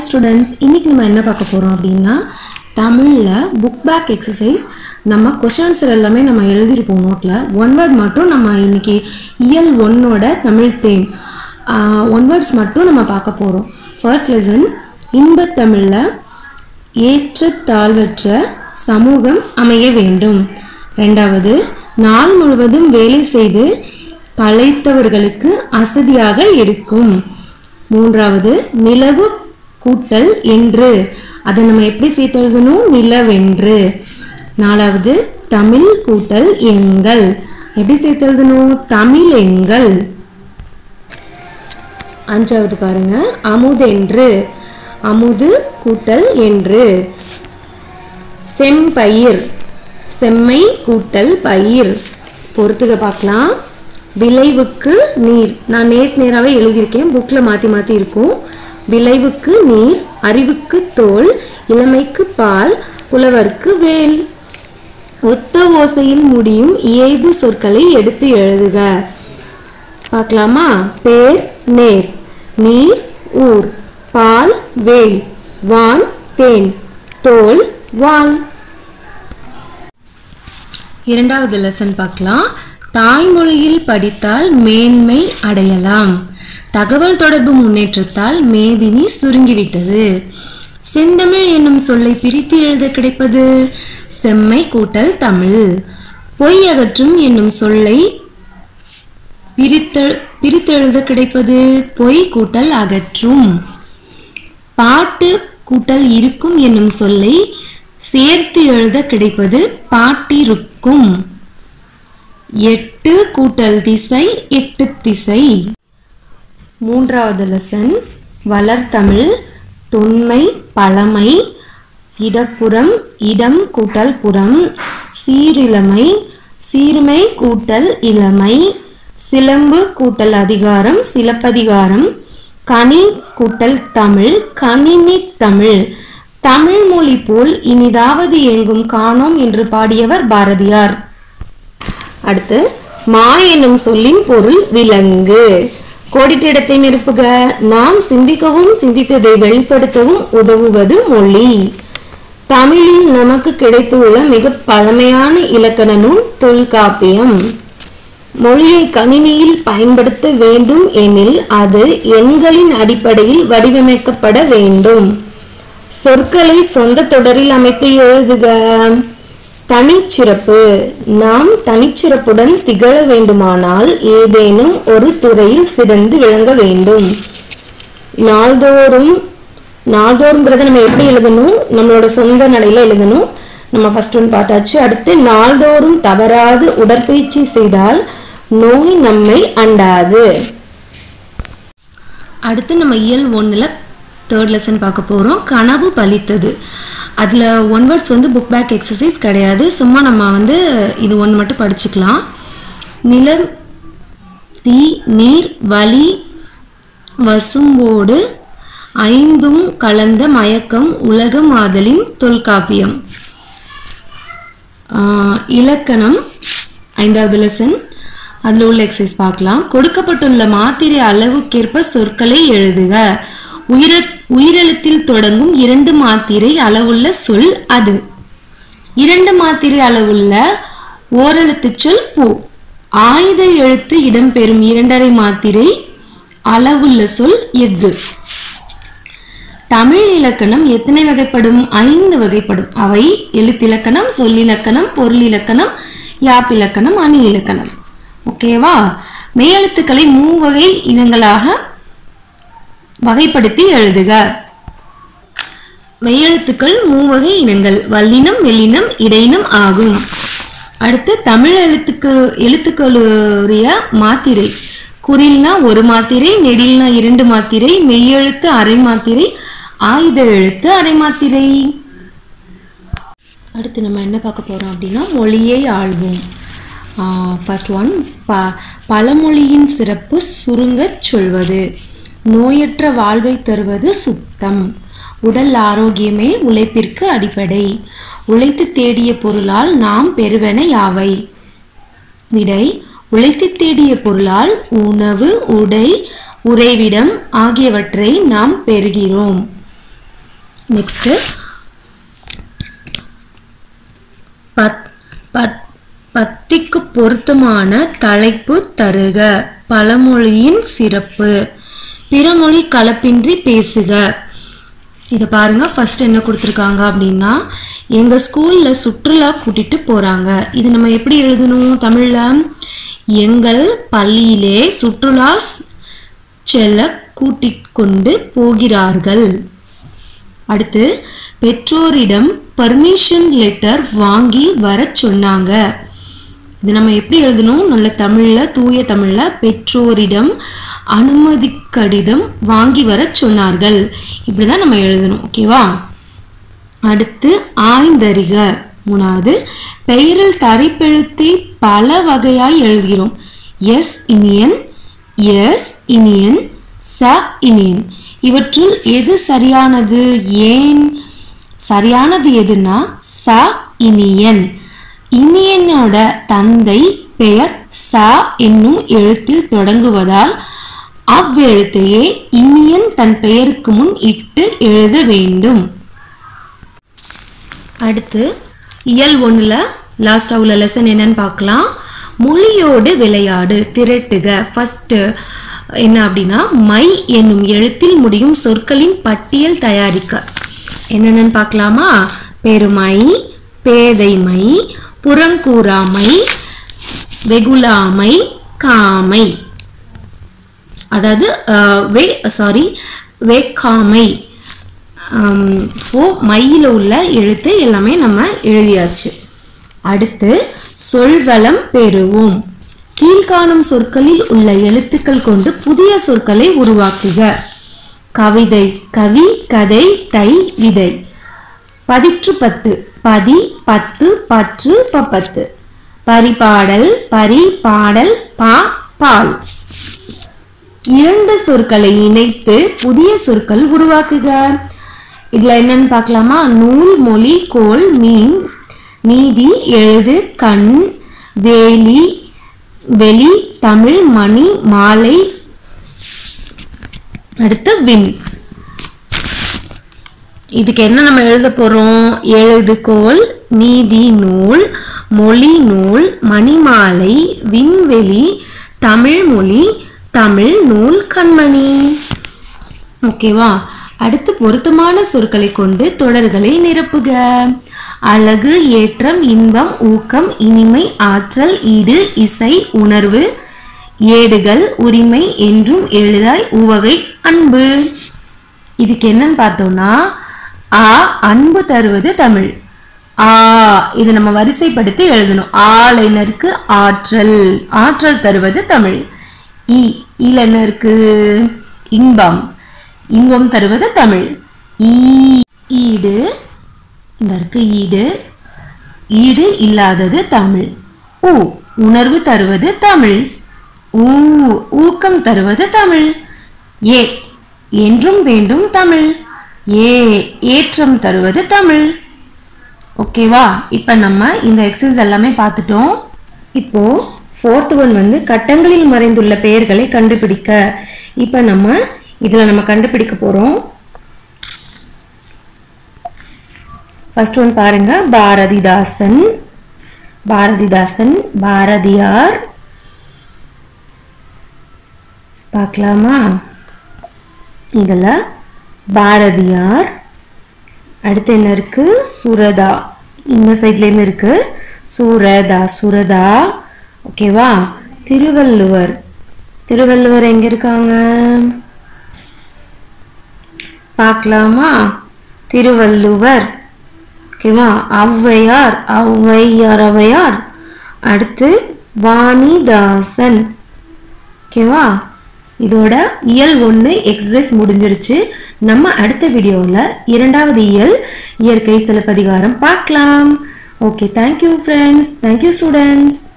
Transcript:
students, இன்னைக்கு நம்ம என்ன பார்க்க போறோம் அப்படினா தமிழ்ல book back exercise நம்ம questions எல்லாமே நம்ம எழுதி இருப்போம் நோட்ல one word மட்டும் நம்ம இன்னைக்கு இயல் 1 ஓட தமிழ் theme one words மட்டும் நம்ம பார்க்க போறோம். First lesson இன்ப தமிழ்ல ஏற்ற தாழ்வற்ற சமூகம் அமைய வேண்டும். இரண்டாவது நாள் முழுவதும் வேலை செய்து களைத்தவர்களுக்கு அசதியாக இருக்கும். மூன்றாவது நிலவு கூட்டல் என்று அதை நம்ம எப்படி சேர்த்து எழுதணும் நிலவென்று. நாலாவது தமிழ் கூட்டல் எங்கள் எப்படி சேர்த்து எழுதணும் தமிழெங்கள். அஞ்சாவது பாருங்க அமுதென்று அமுது கூட்டல் என்று. செம்பயிர் செம்மை கூட்டல் பயிர். பொறுத்துக பார்க்கலாம். விளைவுக்கு நீர் நான் நேராவே எழுதியிருக்கேன், புக்ல மாத்தி மாத்தி இருக்கும். விளைவுக்கு நீர், அறிவுக்கு தோல், இளமைக்கு பால், புலவர்க்கு வேல். ஒத்த ஓசையில் முடியும் இயைபு சொற்களை எடுத்து எழுதுக. பார்க்கலாமா? பேர் நேர், நீர் ஊர், பால் வேல், வான் தேன், தோல் வால். இரண்டாவது லெசன் பார்க்கலாம். தாய்மொழியில் படித்தால் மேன்மை அடையலாம். தகவல் தொடர்பு முன்னேற்றத்தால் மேதினி சுருங்கிவிட்டது. செந்தமிழ் என்னும் சொல்லை பிரித்து எழுத கிடைப்பது செம்மை கூட்டல் தமிழ். பொய் அகற்றும் என்னும் சொல்லை பிரித்து எழுத கிடைப்பது பொய் கூட்டல் அகற்றும். பாட்டு கூட்டல் இருக்கும் என்னும் சொல்லை சேர்த்து எழுத கிடைப்பது பாட்டிருக்கும். எட்டு கூட்டல் திசை எட்டு திசை. மூன்றாவது லெசன் வளர்தமிழ் தொன்மை பழமை இடப்புறம் இடம் கூட்டல் புறம் சீரிழமை சீர்மை கூட்டல் இளமை சிலம்பு கூட்டல் அதிகாரம் சிலப்பதிகாரம் கனி கூட்டல் தமிழ் கணினி தமிழ். தமிழ் மொழி போல் இனிதாவது எங்கும் காணோம் என்று பாடியவர் பாரதியார். அடுத்து மா என்னும் சொல்லின் பொருள் விலங்கு. கோடிட்ட இடத்தை நிரப்புக. நாம் சிந்திக்கவும் சிந்தித்ததை வெளிப்படுத்தவும் உதவுவது மொழி. தமிழில் நமக்கு கிடைத்துள்ள மிக பழமையான இலக்கண நூல் தொல்காப்பியம். மொழியை கணினியில் பயன்படுத்த வேண்டும் எனில் அது எண்களின் அடிப்படையில் வடிவமைக்கப்பட வேண்டும். சொற்களை சொந்த தொடரில் அமைத்து எழுதுக. தனிச்சிறப்பு. நாம் தனிச்சிறப்புடன் திகழ வேண்டுமானால் ஏதேனும் ஒரு துறையில் சிறந்து விளங்க வேண்டும். நாள்தோறும் நாள்தோறும்ங்கிறத நம்ம எப்படி எழுதணும் நம்மளோட சொந்த நடையில எழுதணும். நம்ம ஃபர்ஸ்ட் ஒன் பார்த்தாச்சு. அடுத்து நாள்தோறும் தவறாது உடற்பயிற்சி செய்தால் நோய் நம்மை அண்டாது. அடுத்து நம்ம இயல் 1ல தேர்ட் லெசன் பார்க்க போறோம். கனவு பலித்தது. அதில் ஒன் வேர்ட்ஸ் வந்து புக் பேக் எக்ஸசைஸ் கிடையாது, சும்மா நம்ம இது ஒன்று மட்டும் படிச்சுக்கலாம். நிலம் தீ நீர் வலி வசும்போடு ஐந்தும் கலந்த மயக்கம் உலகம் ஆதலின் தொல்காப்பியம். இலக்கணம் 5வது லெசன். அதில் உள்ள எக்ஸசைஸ் பார்க்கலாம். கொடுக்கப்பட்டுள்ள மாத்திரை அளவுக்கேற்ப சொற்களை எழுதுக. உயிரெழுத்தில் தொடங்கும் 2 மாத்திரை அளவுள்ள சொல் அது. 2 மாத்திரை அளவுள்ள ஓரெழுத்து சொல் பூ. ஆயுத எழுத்து இடம்பெறும் 2.5 மாத்திரை அளவுள்ள சொல் எஃகு. தமிழ் இலக்கணம் எத்தனை வகைப்படும்? 5 வகைப்படும். அவை எழுத்திலக்கணம், சொல்லிலக்கணம், பொருள் இலக்கணம், யாப்பிலக்கணம், அணி இலக்கணம். ஓகேவா? மெய்யெழுத்துக்களை 3 வகை இனங்களாக வகைப்படுத்தி எழுதுக. மெய்யெழுத்துக்கள் 3 வகை இனங்கள் வல்லினம் மெல்லினம் இடையினம் ஆகும். அடுத்து தமிழ் எழுத்துக்களுடைய மாத்திரை. குறில்னா 1 மாத்திரை, நெடில்னா 2 மாத்திரை, மெய்யெழுத்து அரை மாத்திரை, ஆயுத எழுத்து அரை மாத்திரை. அடுத்து நம்ம என்ன பார்க்க போறோம் அப்படின்னா மொழியை ஆள்வோம். ஃபர்ஸ்ட் ஒன் பழமொழியின் சிறப்பு சுருங்கச் சொல்வது. நோயற்ற வாழ்வை தருவது சுத்தம். உடல் ஆரோக்கியமே உழைப்பிற்கு அடிப்படை. உழைத்து தேடிய பொருளால் நாம் பெறுவன யாவை? விடை உழைத்து தேடிய பொருளால் உணவு, உடை, உறைவிடம் ஆகியவற்றை நாம் பெறுகிறோம். நெக்ஸ்ட் பத்திக்கு பொருத்தமான தலைப்பு தருக. பழமொழியின் சிறப்பு. பிறமொழி கலப்பின்றி பேசுக. இதை பாருங்க. ஃபர்ஸ்ட் என்ன கொடுத்துருக்காங்க அப்படின்னா, எங்க ஸ்கூல்ல சுற்றுலா கூட்டிட்டு போறாங்க. இது நம்ம எப்படி எழுதணும் தமிழ்ல? எங்கள் பள்ளியிலே சுற்றுலா செல்ல கூட்டிக் கொண்டு போகிறார்கள். அடுத்து பெற்றோரிடம் பர்மிஷன் லெட்டர் வாங்கி வர சொன்னாங்க. இது நம்ம எப்படி எழுதணும்? நல்ல தமிழ்ல, தூய தமிழ்ல, பெற்றோரிடம் அனுமதி கடிதம் வாங்கி வர சொன்னார்கள். இப்படிதான் நம்ம எழுதணும். ஓகேவா? அடுத்து ஆய்ந்தறிக. மூணாவது, பெயரில் தரைப்பெழுத்தை பல வகையாய் எழுதுகிறோம். எஸ் இனியன், எஸ் இனியன், ச இனியன். இவற்றுள் எது சரியானது? ஏன்? சரியானது எதுனா ச இனியன். இனியனோட தந்தை பெயர் ச என்னும் எழுத்தில் தொடங்குவதால் அவ்வெழுத்தையே இனியன் தன் பெயருக்கு முன் இட்டு எழுத வேண்டும். அடுத்து இயல் 1ல லாஸ்டா உள்ள லெசன் என்னன்னு பார்க்கலாம். மொழியோடு விளையாடு, திரட்டுக. ஃபர்ஸ்ட் என்ன அப்படின்னா, மை என்னும் எழுத்தில் முடியும் சொற்களின் பட்டியல் தயாரிக்க. என்னென்னு பார்க்கலாமா? பெருமை, பேதைமை, புறங்கூறாமை, வெகுளாமை, காமை. அதாவது வேக்காமை. மையில உள்ள எழுத்து எல்லாமே நம்ம எழுதியாச்சு. அடுத்து சொல்வளம் பெறுவோம். கீழ்காணும் சொற்களில் உள்ள எழுத்துக்கள் கொண்டு புதிய சொற்களை உருவாக்குக. கவிதை, கவி, கதை, தை, விதை. பதிற்று பத்து, பதி, பத்து, பற்று, பப்பத்து. பரிபாடல், பரி, பாடல், பா, பால். இரண்டு சொற்களை இணைத்து புதிய சொற்கள் உருவாக்குக. இதுல என்னன்னு பார்க்கலாமா? நூல், மொழி, கோல், மீன், நீதி, எழுது, கண், வேலி, வெளி, தமிழ், மணி, மாலை. அடுத்து விண். இதுக்கு என்ன நம்ம எழுத போறோம்? எழுதுகோல், நீதி நூல், மொழி நூல், மணிமாலை, விண்வெளி, தமிழ் மொழி, தமிழ் நூல், கண்மணி. ஓகேவா? அடுத்து பொருத்தமான சொற்களை கொண்டு தொடர்களை நிரப்புக. அழகு, ஏற்றம், இன்பம், ஊக்கம், இனிமை, ஆற்றல், ஈடு, இசை, உணர்வு, ஏடுகள், உரிமை, என்றும், எழுதாய், உவகை, அன்பு. இதுக்கு என்னன்னு பார்த்தோம்னா, ஆ அன்பு தருவது தமிழ். ஆ இது நம்ம வரிசைப்படுத்தி எழுதணும். ஆல என்ன இருக்கு? ஆற்றல். ஆற்றல் தருவது தமிழ். ஈல என்ன இருக்கு? இன்பம். இன்பம் தருவது தமிழ். ஈடு இந்த இருக்கு. ஈடு. ஈடு இல்லாதது தமிழ். உணர்வு தருவது தமிழ். ஊக்கம் தருவது தமிழ். என்றும் வேண்டும் தமிழ். ஏற்றம் தருவது தமிழ். ஓகேவா? இப்ப நம்ம இந்த எக்ஸசைஸ் எல்லாமே பார்த்துட்டோம். இப்போ 4th one வந்து கட்டங்களில் மறைந்துள்ள பெயர்களை கண்டுபிடிக்க. இப்ப நம்ம இதுல கண்டுபிடிக்க போறோம். ஃபர்ஸ்ட் ஒன் பாருங்க. பாரதிதாசன், பாரதிதாசன், பாரதியார். பார்க்கலாமா? இதுல பாரதியார். அடுத்து என்ன இருக்கு? சுரதா. இந்த சைட்ல இருந்து இருக்கு. சுரதா, சுரதா. ஓகேவா? திருவள்ளுவர். திருவள்ளுவர் எங்க இருக்காங்க? பார்க்கலாமா? திருவள்ளுவர். ஓகேவா? ஔவையார், ஔவையார், ஔவையார். அடுத்து வாணிதாசன். ஓகேவா? இதோட இயல் 1 எக்ஸசைஸ் முடிஞ்சிருச்சு. நம்ம அடுத்த வீடியோல 2வது இயல் இயற்கை சிலப்பதிகாரம் பார்க்கலாம். Okay, thank you friends. Thank you students.